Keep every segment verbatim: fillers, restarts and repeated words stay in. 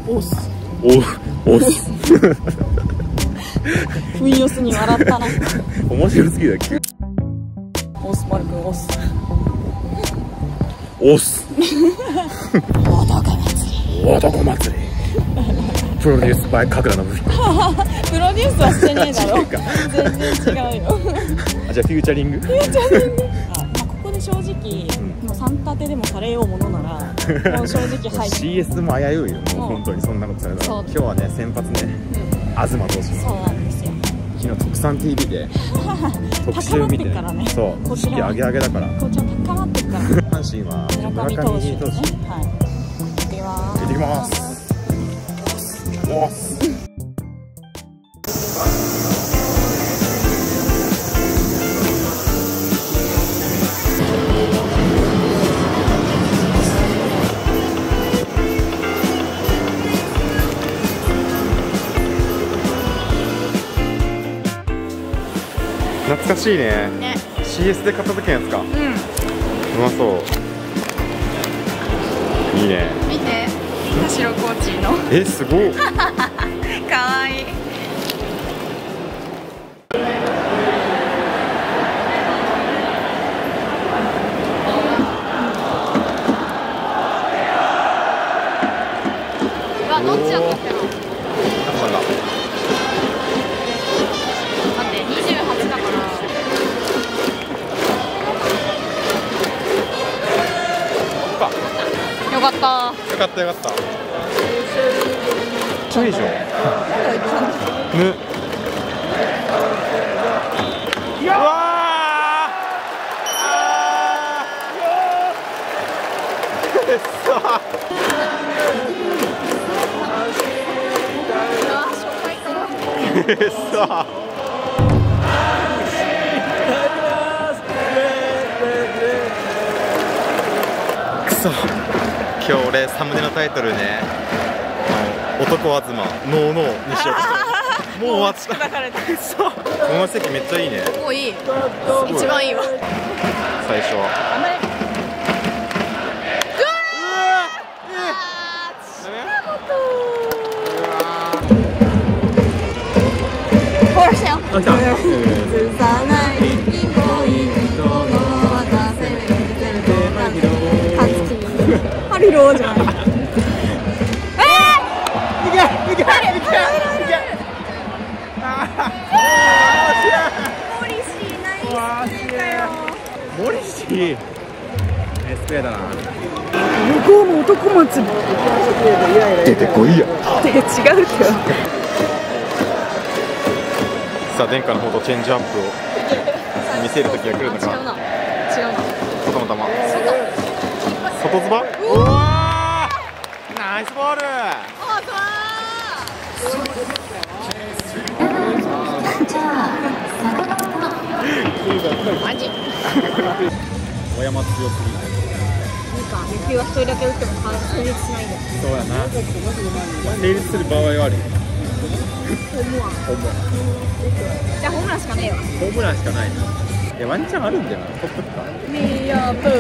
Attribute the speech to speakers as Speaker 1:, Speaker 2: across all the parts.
Speaker 1: オス。
Speaker 2: お、オス。
Speaker 1: 不意をすに笑ったな。
Speaker 2: 面白すぎだっけ。
Speaker 1: オスマルくんオス。
Speaker 2: オス。
Speaker 1: 男祭り。
Speaker 2: 男祭り。プロデュースバイ神楽のぶり。
Speaker 1: プロデュースはしてねえだろ。全然違うよ。
Speaker 2: あ、じゃあフューチャリング。
Speaker 1: フューチャリング。あ、まあここで正直、もう三立てでもされようものなら、もう正直入って。
Speaker 2: シーエス も危ういよ。もう本当にそんなことされたら。今日はね先発ね、東投手。
Speaker 1: そうなんですよ。
Speaker 2: 昨日特産 ティービー で特集見て、そう士気上げ上げだから。
Speaker 1: こっちは高まってるから。
Speaker 2: 阪神は
Speaker 1: 村上投手ですね。はい。行ってきます。
Speaker 2: 行ってきます。おっ。懐かしいね。ね。シーエス で買った時のやつか。うん。うまそう。いいね。
Speaker 1: 見て。田代コーチの。
Speaker 2: え、すごい。
Speaker 1: かわいい。うわ、どっちやったっけな。よかった。
Speaker 2: よかったよかった。ちょいでしょ。ぬ。うわあ。くっそ。くっそ。くそ。今日俺サムネのタイトルね、男は妻ノーノーにしようとした。もう終わった。そう。この席めっちゃいいね。
Speaker 1: もういい。一番いいわ。
Speaker 2: 最初は。
Speaker 1: ほらしたよ。
Speaker 2: あ、来た。
Speaker 1: 映さない恋人の渡せるハリローじゃない。えー、いけいけいけいけ。モリシーナイスプレーだよ。
Speaker 2: モリシーナイスプレーだな。
Speaker 1: 向こうも男祭り。
Speaker 2: 出てこいや。
Speaker 1: 違うけど。
Speaker 2: さあ殿下の方とチェンジアップを見せる時が来るのかな。違うな。違うな。外の球。外ズバ。おお。ナイスボール。
Speaker 1: マジ。
Speaker 2: 小山強すぎ。
Speaker 1: いいか、野球は一人だけ打っても成立しないんだよ。
Speaker 2: そうやな。成立する場合はある。
Speaker 1: 思わん。
Speaker 2: 思わん。
Speaker 1: じゃあホームランしかねえわ。
Speaker 2: ホームランしかないな。いやワンチャンあるんだよな。取っとくか。
Speaker 1: ミヤプー。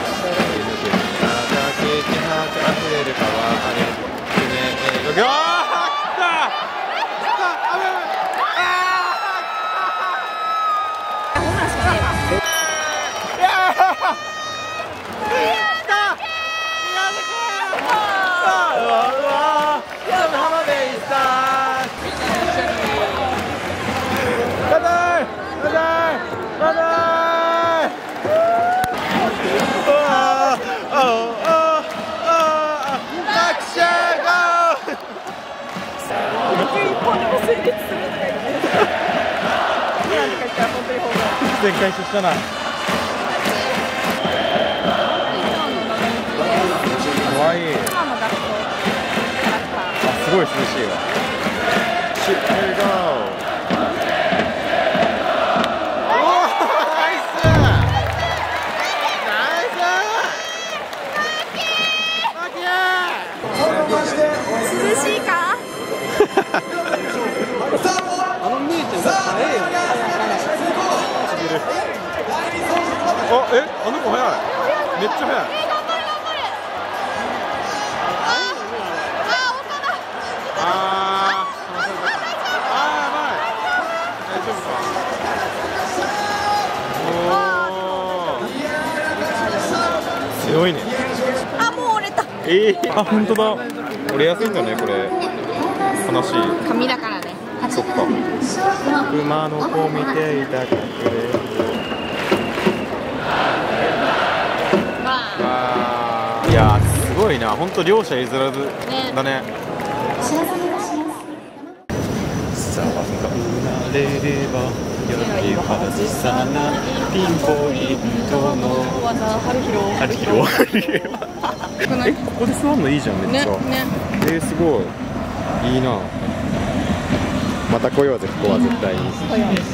Speaker 2: 全回収したな。かわいい。あ、すごい涼しいわ。シュッ、レッツゴー。
Speaker 1: 涼しいか？
Speaker 3: あの姉ちゃんが早いよね。
Speaker 2: あ、え、あの子早い。めっちゃ早い。 えー、あ、本当だ。折れやすいんだね、これ。悲しい。
Speaker 1: 紙だからね。
Speaker 2: そっか。熊の子見ていたかくれ。あー、いやー、すごいな。本当両者譲らずだね。さあ、が生まれればよりはずさなピンポイントの春広。え、ここで座るのいいじゃん、めっちゃ。
Speaker 1: ね。
Speaker 2: えー、すごい。いいな。また来ようぜ、ここは絶対に。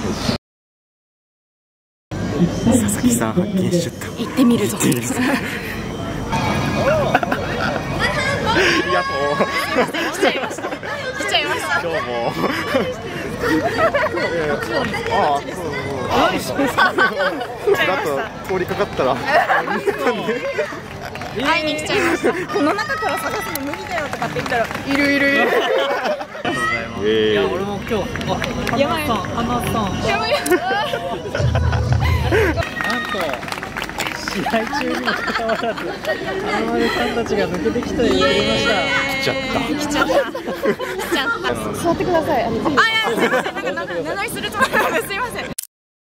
Speaker 2: 佐々木さん発見しちゃった。
Speaker 1: 行ってみるぞ。
Speaker 2: いや、もう。
Speaker 1: 来ちゃいました。来ちゃいました。
Speaker 2: どうも。ああ、そうそう。だと通りかかったら。
Speaker 1: 会いに来ちゃいました。この中から探すの無理だよとかって言ったら、いるいるいる。
Speaker 3: いや、俺も今日、
Speaker 1: やばい。
Speaker 3: 花さん。
Speaker 1: やばい。
Speaker 3: なんと、試合中にもかかわらず、花丸さんたちが抜けてきてくれました。
Speaker 2: 来ちゃった。
Speaker 1: 来ちゃった。来ちゃった。座ってください。あ、いや、すいません。なんか長居するつもりなんです。すいません。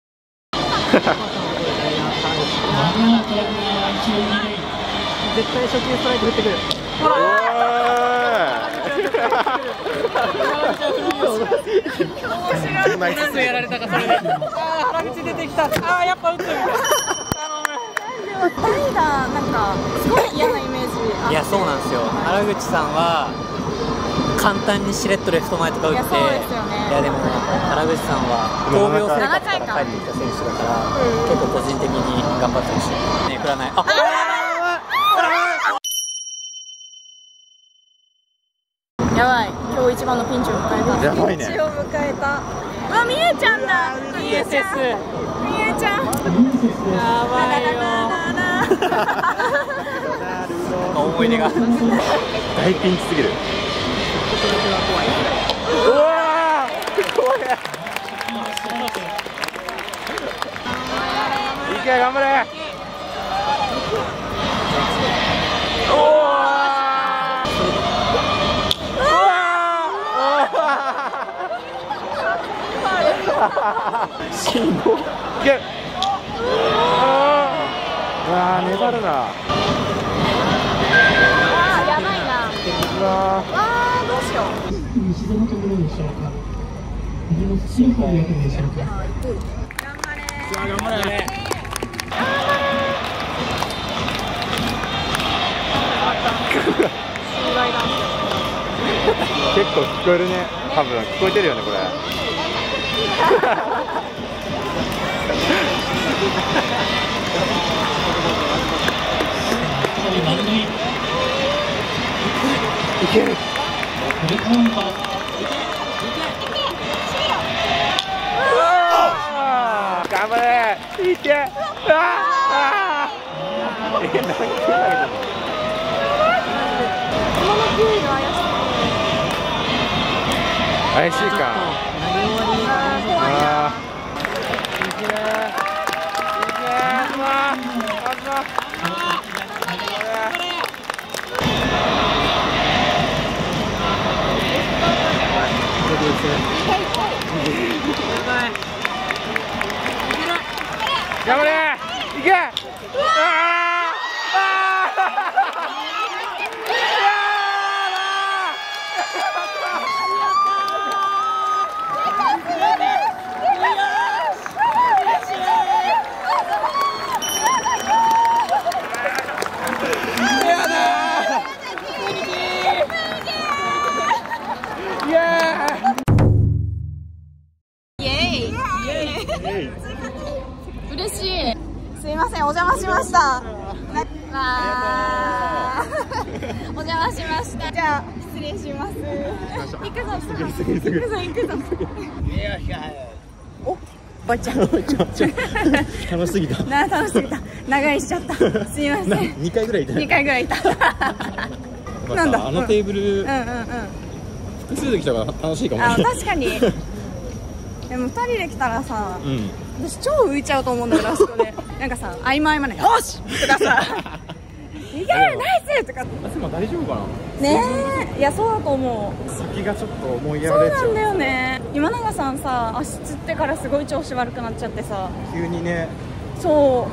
Speaker 3: 絶対初球ストライク振ってくる。ほら。何度やられたかそれで。ああ、原口出てきた。ああ、やっぱ打ってみた。頼む。
Speaker 1: 代打なんかすごい嫌なイメージ。
Speaker 3: いや、そうなんですよ。原口さんは簡単にしれっとレフト前とか打って。
Speaker 1: いや、そうですよね。
Speaker 3: いや、でも原口さんは闘病生活から帰ってきた選手だから、結構個人的に頑張ってほしい。ね、振らない。あ。
Speaker 1: やばい、今日一番のピンチを迎えた。
Speaker 2: やばいね。
Speaker 1: ピンチを迎えた。うわ、みゆちゃんだ。みゆちゃん。みゆちゃん。
Speaker 3: やばいよ。思い出が。
Speaker 2: 大ピンチすぎる。うわー、怖い。いけ、頑張れ。おー。信号。いけ。うわー、粘るな。
Speaker 1: あー、やばいな。
Speaker 2: うわ
Speaker 1: ー。あー、どうしよう。
Speaker 4: 西のところでしょうか。右の土の方に行くんでしょうか。
Speaker 1: 頑張れ。
Speaker 3: さあ、頑張れ。
Speaker 2: 結構聞こえるね。多分聞こえてるよね、これ。いける。頑張れ。いけ。ああ。え、何球投げてんの。
Speaker 1: 今の球威が怪しい。
Speaker 2: 怪しいか。ああ。いけ。いけ。まずは。頑張れ。いけ。ああ。
Speaker 1: 嬉しい。すいません、お邪魔しました。わあ、お邪魔しました。じゃあ失礼します。行くぞ。行くぞ行くぞ。お、ばあちゃん。
Speaker 2: 楽しすぎた。
Speaker 1: な、楽しすぎた。長居しちゃった。すいません。
Speaker 2: 二回ぐらいいた。
Speaker 1: 二回ぐらいいた。なんだ。
Speaker 2: あのテーブル。
Speaker 1: うんうんうん。
Speaker 2: 複数で来たから楽しいかも。
Speaker 1: あ、確かに。でも二人で来たらさ、
Speaker 2: うん、
Speaker 1: 私超浮いちゃうと思うんだけど、あそこでなんかさ、合間合間によしとかさいけるナイスとか。
Speaker 2: 東大丈夫かな。
Speaker 1: ねえ、いやそうだと思う。
Speaker 2: 先がちょっと思いや
Speaker 1: そう
Speaker 2: られちゃう。
Speaker 1: なんだよね。今永さんさ、足つってからすごい調子悪くなっちゃってさ。
Speaker 2: 急にね。
Speaker 1: そう。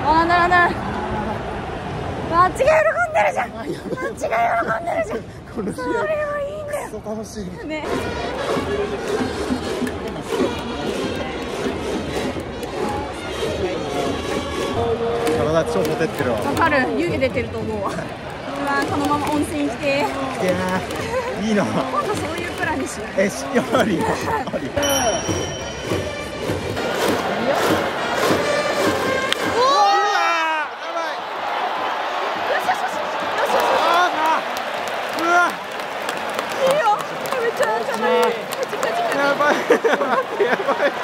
Speaker 1: あーならなら。あっちが喜んでるじゃん。あっちが喜んでるじゃん。
Speaker 2: この試合。
Speaker 1: それはいいんだよ。
Speaker 2: クソ楽しい。
Speaker 1: ね。
Speaker 2: 体超ほてってるわ。
Speaker 1: わかる。湯気出てると思うわ。うわこのまま温泉来て。
Speaker 2: いやーいいな。
Speaker 1: 今度そういうプランにしよう。
Speaker 2: えしやありあり。やばいやばいやばい。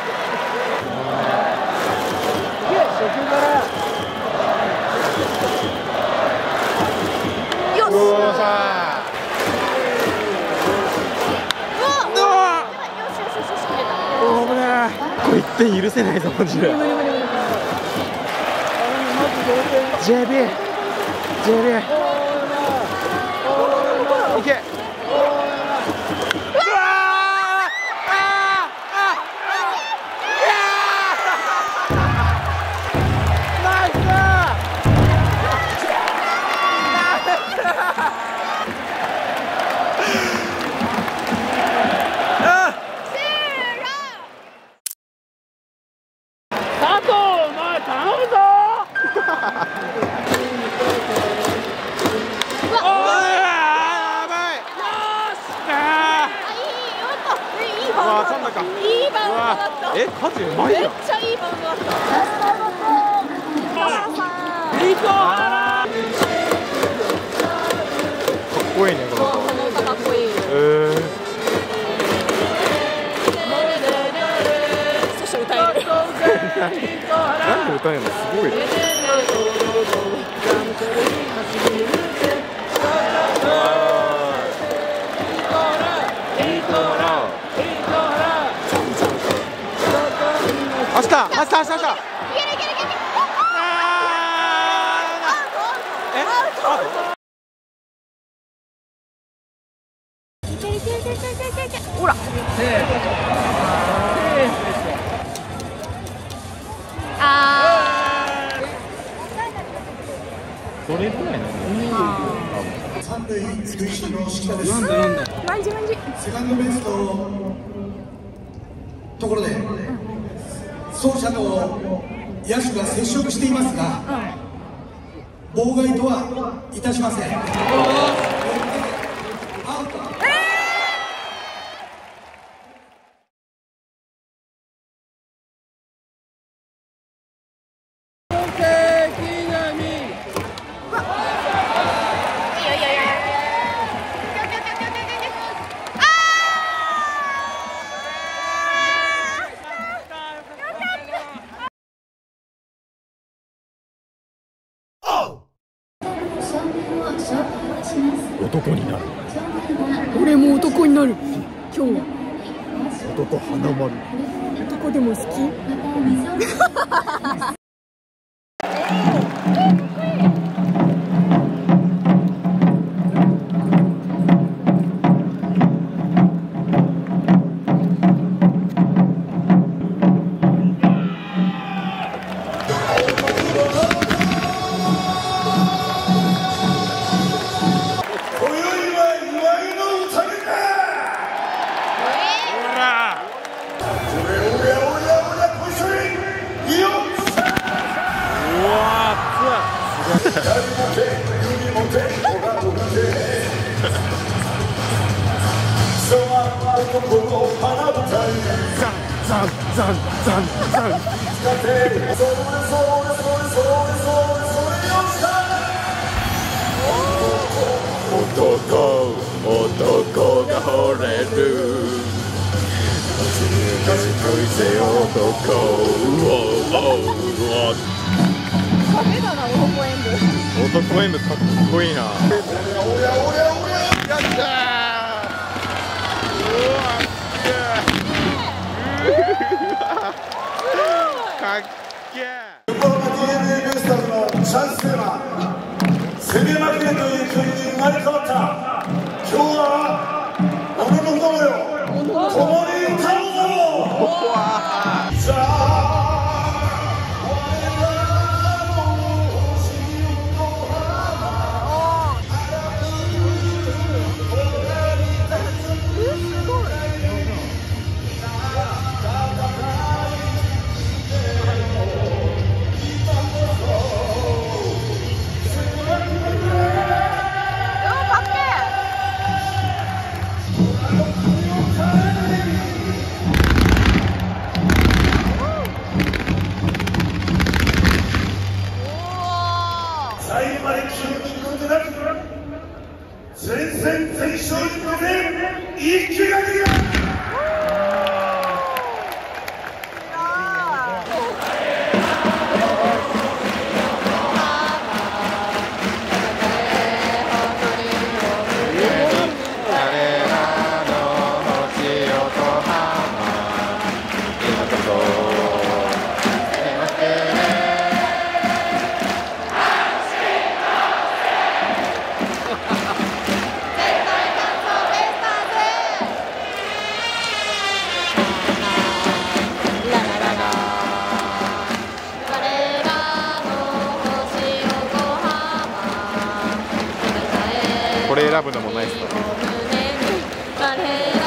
Speaker 1: よし。
Speaker 2: うわさあ。危ない。これいってん許せないぞマジで。ジェイビー ジェイビー いけ。
Speaker 1: いいバウンドだった。
Speaker 2: え、カズうまいやん。
Speaker 1: めっちゃいいバウンドだった。
Speaker 2: かっこいいねこの
Speaker 1: この歌かっこいい。
Speaker 2: えー、
Speaker 1: そして歌える。
Speaker 2: なんで歌えるのすごい。明日明日明日明日。いけるいけるいける。え？
Speaker 1: いけるいけるいけるいけるいけるいける。ほら。ああ。
Speaker 2: どれぐらいなの？
Speaker 5: 三塁塁審の指揮です。
Speaker 1: マンジマンジ。
Speaker 5: セカンドベースのところで、走者と野手が接触していますが、妨害とはいたしません。アウト。
Speaker 2: 男になる。
Speaker 1: 俺も男になる。今日は
Speaker 2: 男花丸。
Speaker 1: 男でも好き。
Speaker 2: ザンザンザンザン。男男が惚れる。男。
Speaker 1: ダメだな男演舞。
Speaker 2: 男演舞かっこいいな。やったー。うわかっけー。
Speaker 5: 横浜 ディーエヌエー ベイスターズのチャンステーマ。 攻め負けという距離に生まれ変わった。今日は俺の友よ、共に歌うぞ。さあ我らの星の花最後まで気を抜くことなく全戦全勝に向けて一気ができる。
Speaker 2: これ選ぶのもナイスだね。